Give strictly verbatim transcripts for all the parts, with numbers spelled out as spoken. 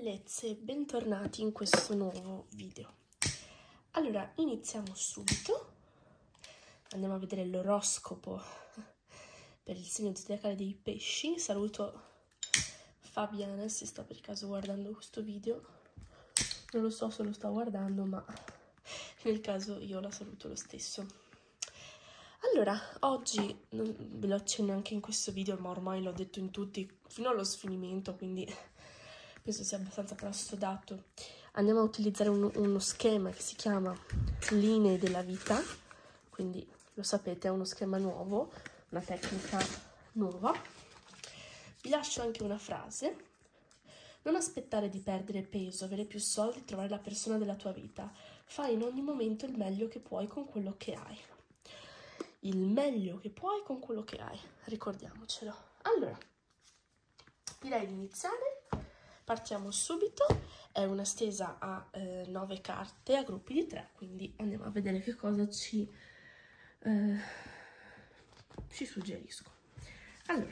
bellezze, bentornati in questo nuovo video. Allora, iniziamo subito. Andiamo a vedere l'oroscopo per il segno zodiacale dei pesci. Saluto Fabiana se sta per caso guardando questo video. Non lo so se lo sta guardando, ma nel caso io la saluto lo stesso. Allora, oggi non ve lo accenno anche in questo video, ma ormai l'ho detto in tutti fino allo sfinimento, quindi penso sia abbastanza prastodato. Andiamo a utilizzare un, uno schema che si chiama linee della vita, quindi lo sapete, è uno schema nuovo, una tecnica nuova. Vi lascio anche una frase: non aspettare di perdere peso, avere più soldi, trovare la persona della tua vita. Fai in ogni momento il meglio che puoi con quello che hai. Il meglio che puoi con quello che hai, ricordiamocelo. Allora, direi di iniziare. Partiamo subito. È una stesa a eh, nove carte a gruppi di tre, quindi andiamo a vedere che cosa ci, eh, ci suggerisco. Allora,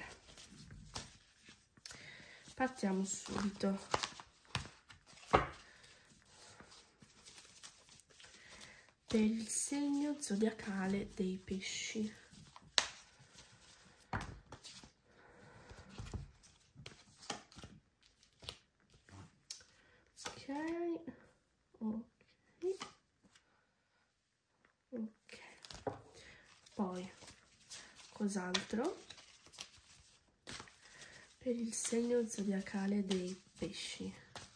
partiamo subito. Per il segno zodiacale dei pesci. Ok, ok, ok. Poi, cos'altro? Per il segno zodiacale dei pesci.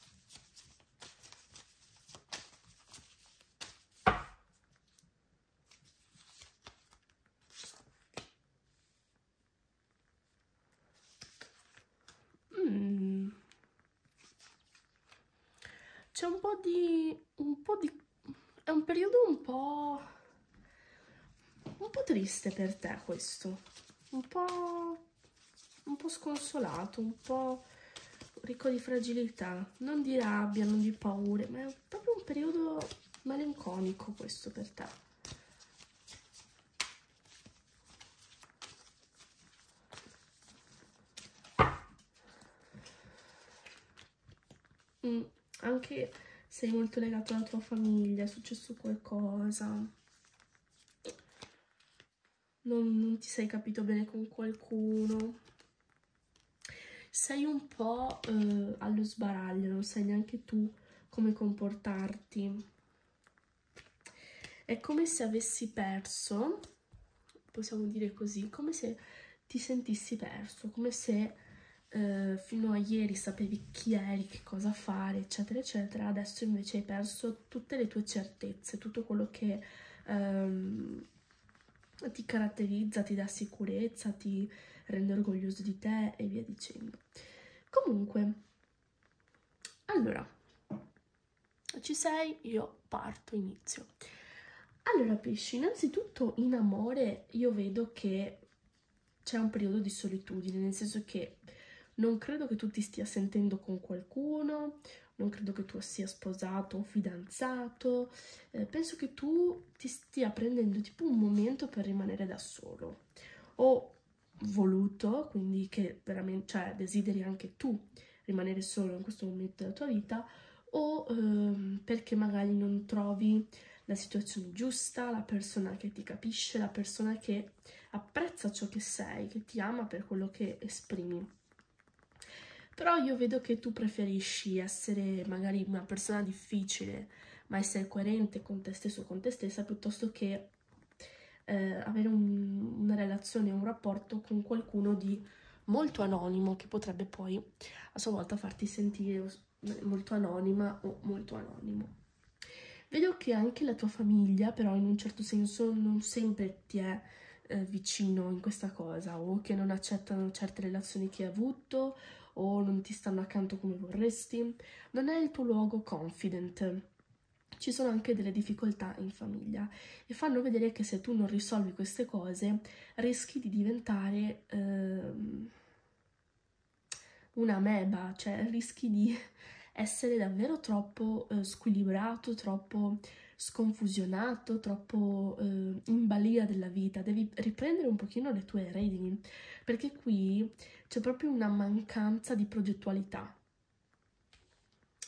Mm. C'è un po' di... un po' di... è un periodo un po'... un po' triste per te questo. Un po'... un po' sconsolato, un po' ricco di fragilità. Non di rabbia, non di paure, ma è proprio un periodo malinconico questo per te. Mm, anche sei molto legato alla tua famiglia, è successo qualcosa, non, non ti sei capito bene con qualcuno, sei un po' eh, allo sbaraglio, non sai neanche tu come comportarti. È come se avessi perso, possiamo dire così, come se ti sentissi perso, come se Uh, fino a ieri sapevi chi eri, che cosa fare, eccetera eccetera. Adesso invece hai perso tutte le tue certezze, tutto quello che um, ti caratterizza, ti dà sicurezza, ti rende orgoglioso di te e via dicendo. Comunque, allora, ci sei? Io parto, inizio. Allora, pesci, innanzitutto in amore io vedo che c'è un periodo di solitudine, nel senso che non credo che tu ti stia sentendo con qualcuno, non credo che tu sia sposato o fidanzato, eh, penso che tu ti stia prendendo tipo un momento per rimanere da solo, o voluto, quindi che veramente, cioè, desideri anche tu rimanere solo in questo momento della tua vita, o ehm, perché magari non trovi la situazione giusta, la persona che ti capisce, la persona che apprezza ciò che sei, che ti ama per quello che esprimi. Però io vedo che tu preferisci essere magari una persona difficile, ma essere coerente con te stesso o con te stessa, piuttosto che eh, avere un, una relazione, un rapporto con qualcuno di molto anonimo, che potrebbe poi a sua volta farti sentire molto anonima o molto anonimo. Vedo che anche la tua famiglia, però, in un certo senso non sempre ti è eh, vicino in questa cosa, o che non accettano certe relazioni che hai avuto, o non ti stanno accanto come vorresti. Non è il tuo luogo confident. Ci sono anche delle difficoltà in famiglia e fanno vedere che se tu non risolvi queste cose rischi di diventare ehm, una ameba, cioè rischi di essere davvero troppo eh, squilibrato, troppo sconfusionato, troppo eh, in balia della vita. Devi riprendere un pochino le tue redini, perché qui c'è proprio una mancanza di progettualità.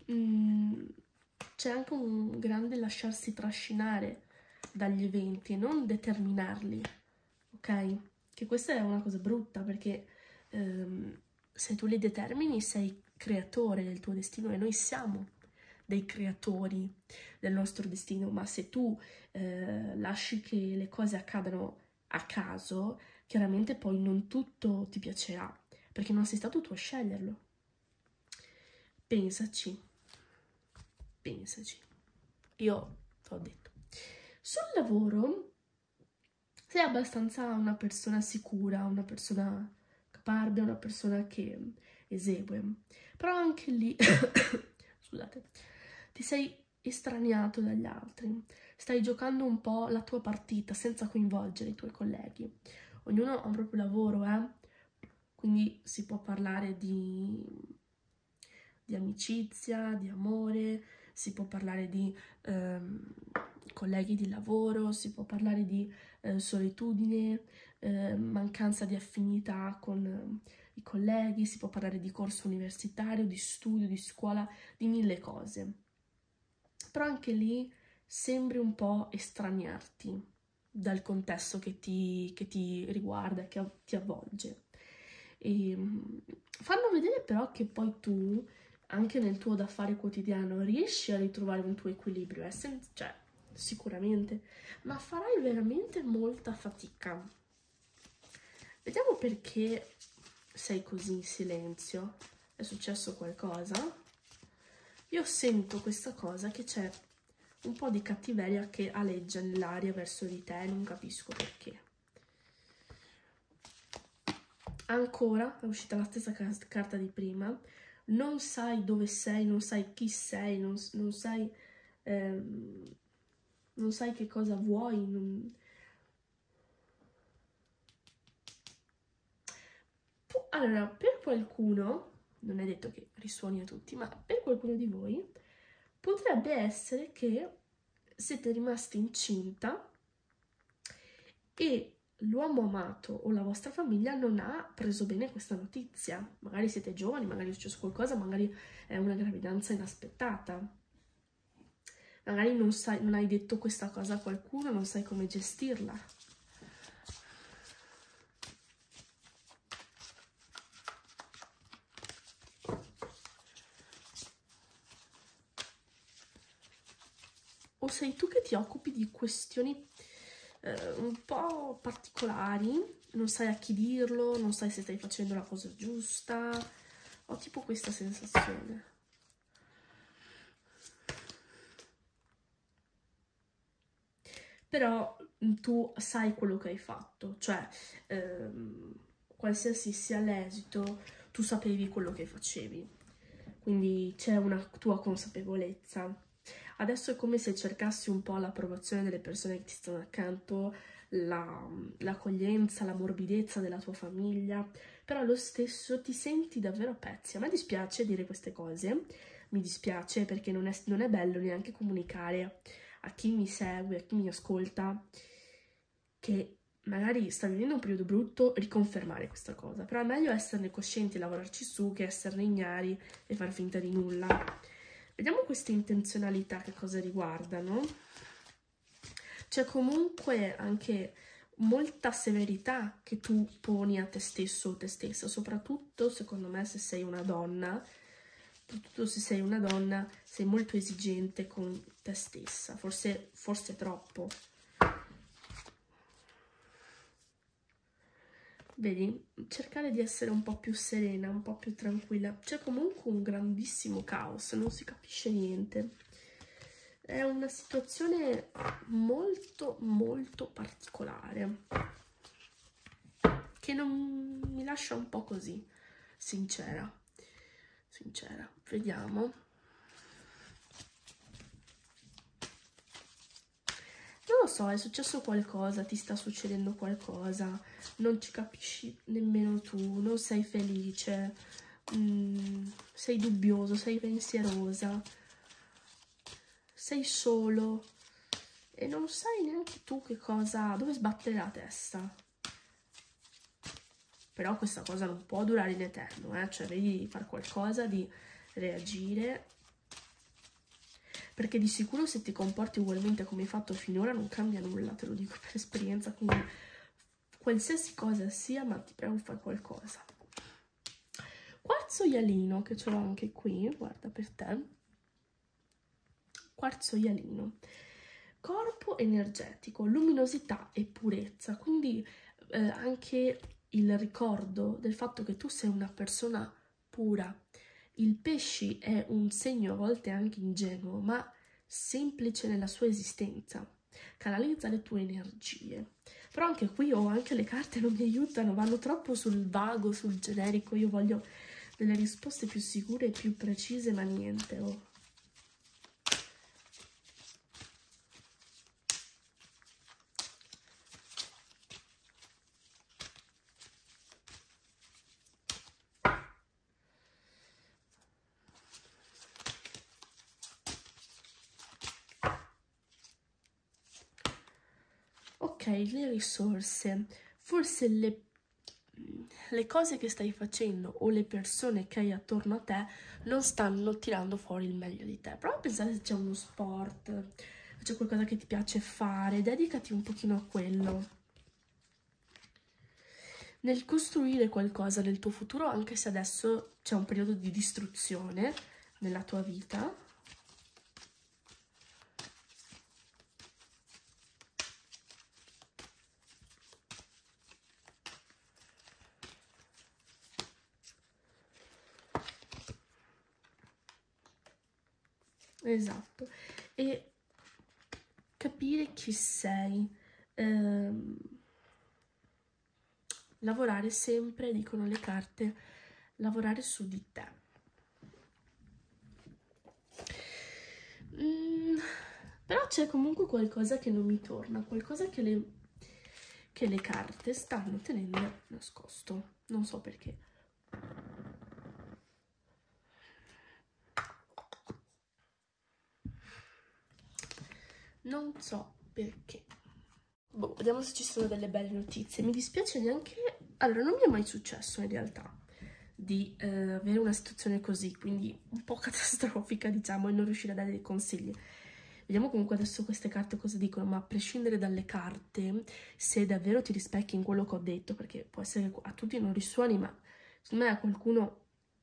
mm, c'è anche un grande lasciarsi trascinare dagli eventi e non determinarli, ok? Che questa è una cosa brutta, perché ehm, se tu li determini sei creatore del tuo destino, e noi siamo dei creatori del nostro destino, ma se tu eh, lasci che le cose accadano a caso, chiaramente poi non tutto ti piacerà, perché non sei stato tu a sceglierlo. Pensaci, pensaci. Io t'ho detto. Sul lavoro sei abbastanza una persona sicura, una persona caparbia, una persona che esegue, però anche lì, scusate, ti sei estraniato dagli altri, stai giocando un po' la tua partita senza coinvolgere i tuoi colleghi. Ognuno ha un proprio lavoro, eh? Quindi si può parlare di, di amicizia, di amore, si può parlare di ehm, colleghi di lavoro, si può parlare di eh, solitudine, eh, mancanza di affinità con eh, i colleghi, si può parlare di corso universitario, di studio, di scuola, di mille cose. Però anche lì sembri un po' estraniarti dal contesto che ti, che ti riguarda, che ti avvolge. E fanno vedere però che poi tu, anche nel tuo da fare quotidiano, riesci a ritrovare un tuo equilibrio, eh? Sen- cioè, sicuramente, ma farai veramente molta fatica. Vediamo perché sei così in silenzio. È successo qualcosa? Io sento questa cosa, che c'è un po' di cattiveria che aleggia nell'aria verso di te, non capisco perché. Ancora, è uscita la stessa carta di prima, non sai dove sei, non sai chi sei, non, non sai ehm, non sai che cosa vuoi, non... Allora, per qualcuno, non è detto che risuoni a tutti, ma per qualcuno di voi potrebbe essere che siete rimasti incinta e l'uomo amato o la vostra famiglia non ha preso bene questa notizia. Magari siete giovani, magari è successo qualcosa, magari è una gravidanza inaspettata. Magari non, sai, non hai detto questa cosa a qualcuno, non sai come gestirla. O sei tu che ti occupi di questioni eh, un po' particolari, non sai a chi dirlo, non sai se stai facendo la cosa giusta. Ho tipo questa sensazione. Però tu sai quello che hai fatto, cioè ehm, qualsiasi sia l'esito, tu sapevi quello che facevi, quindi c'è una tua consapevolezza. Adesso è come se cercassi un po' l'approvazione delle persone che ti stanno accanto, l'accoglienza, la, la morbidezza della tua famiglia, però allo stesso ti senti davvero a pezzi. A me dispiace dire queste cose, mi dispiace perché non è, non è bello neanche comunicare a chi mi segue, a chi mi ascolta, che magari sta vivendo un periodo brutto, riconfermare questa cosa. Però è meglio esserne coscienti e lavorarci su che esserne ignari e far finta di nulla. Vediamo queste intenzionalità che cosa riguardano. C'è comunque anche molta severità che tu poni a te stesso o te stessa, soprattutto secondo me se sei una donna. Soprattutto se sei una donna, sei molto esigente con te stessa, forse, forse troppo. Vedi, cercare di essere un po' più serena, un po' più tranquilla. C'è comunque un grandissimo caos, non si capisce niente. È una situazione molto, molto particolare, che non mi lascia un po' così, sincera. Sincera, vediamo. Non lo so, è successo qualcosa, ti sta succedendo qualcosa, non ci capisci nemmeno tu, non sei felice, mm, sei dubbioso, sei pensierosa, sei solo e non sai neanche tu che cosa, dove sbattere la testa. Però questa cosa non può durare in eterno, eh? Cioè vedi di fare qualcosa, di reagire perché di sicuro se ti comporti ugualmente come hai fatto finora non cambia nulla, te lo dico per esperienza, quindi qualsiasi cosa sia, ma ti prego fai qualcosa. Quarzo ialino, che ce l'ho anche qui, guarda per te. Quarzo ialino, corpo energetico, luminosità e purezza, quindi eh, anche il ricordo del fatto che tu sei una persona pura. Il pesci è un segno a volte anche ingenuo, ma semplice nella sua esistenza. Canalizza le tue energie. Però anche qui ho anche le carte non mi aiutano, vanno troppo sul vago, sul generico. Io voglio delle risposte più sicure e più precise, ma niente. Oh. Ok, le risorse, forse le, le cose che stai facendo o le persone che hai attorno a te non stanno tirando fuori il meglio di te. Prova a pensare se c'è uno sport, se c'è qualcosa che ti piace fare, dedicati un pochino a quello. Nel costruire qualcosa nel tuo futuro, anche se adesso c'è un periodo di distruzione nella tua vita, esatto, e capire chi sei, ehm, lavorare sempre, dicono le carte, lavorare su di te. Mm, però c'è comunque qualcosa che non mi torna, qualcosa che le, che le carte stanno tenendo nascosto, non so perché. Non so perché. Boh, vediamo se ci sono delle belle notizie. Mi dispiace neanche... Allora, non mi è mai successo in realtà di eh, avere una situazione così, quindi un po' catastrofica, diciamo, e non riuscire a dare dei consigli. Vediamo comunque adesso queste carte cosa dicono, ma a prescindere dalle carte, se davvero ti rispecchi in quello che ho detto, perché può essere che a tutti non risuoni, ma secondo me a qualcuno...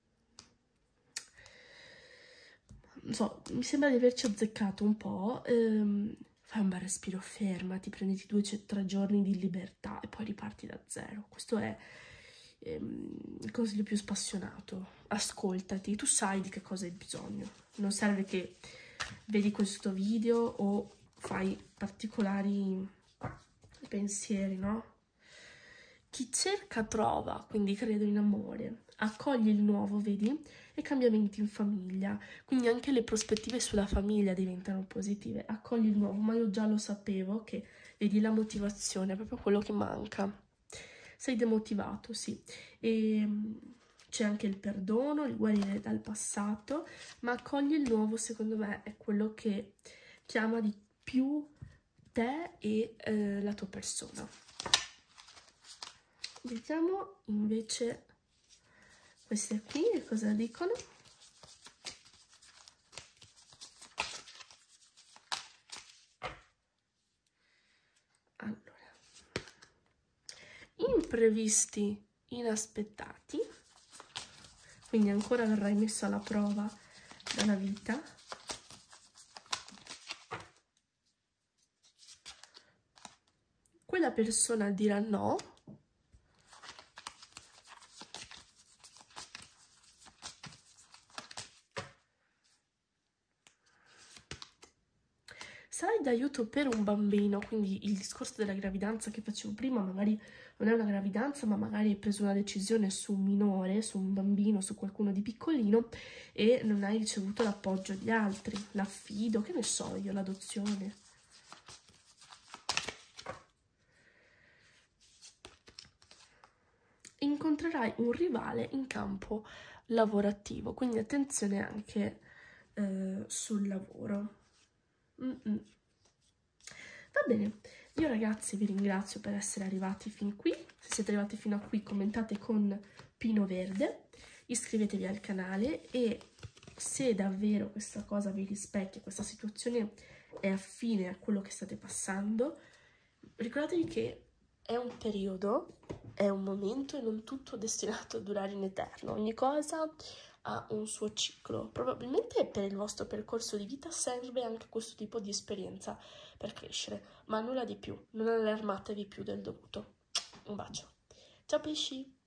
Non so, mi sembra di averci azzeccato un po'. Ehm, fai un bel respiro, fermati, prenditi due o tre giorni di libertà e poi riparti da zero. Questo è ehm, il consiglio più spassionato. Ascoltati, tu sai di che cosa hai bisogno. Non serve che vedi questo video o fai particolari pensieri, no? Chi cerca trova, quindi credo in amore. Accogli il nuovo, vedi? E cambiamenti in famiglia. Quindi anche le prospettive sulla famiglia diventano positive. Accogli il nuovo, ma io già lo sapevo che, vedi, la motivazione è proprio quello che manca. Sei demotivato, sì. E c'è anche il perdono, il guarire dal passato, ma accogli il nuovo, secondo me, è quello che chiama di più te e eh, la tua persona. Vediamo invece queste qui che cosa dicono. Allora, imprevisti inaspettati, quindi ancora verrai messo alla prova dalla vita. Quella persona dirà no. Sarai d'aiuto per un bambino, quindi il discorso della gravidanza che facevo prima magari non è una gravidanza, ma magari hai preso una decisione su un minore, su un bambino, su qualcuno di piccolino e non hai ricevuto l'appoggio di altri, l'affido, che ne so io, l'adozione. Incontrerai un rivale in campo lavorativo, quindi attenzione anche eh, sul lavoro. Mm-mm. Va bene, io ragazzi vi ringrazio per essere arrivati fin qui. Se siete arrivati fino a qui commentate con Pino Verde, iscrivetevi al canale e se davvero questa cosa vi rispecchia, questa situazione è affine a quello che state passando, ricordatevi che è un periodo, è un momento e non tutto è destinato a durare in eterno. Ogni cosa ha un suo ciclo. Probabilmente per il vostro percorso di vita serve anche questo tipo di esperienza per crescere, ma nulla di più. Non allarmatevi più del dovuto. Un bacio. Ciao pesci!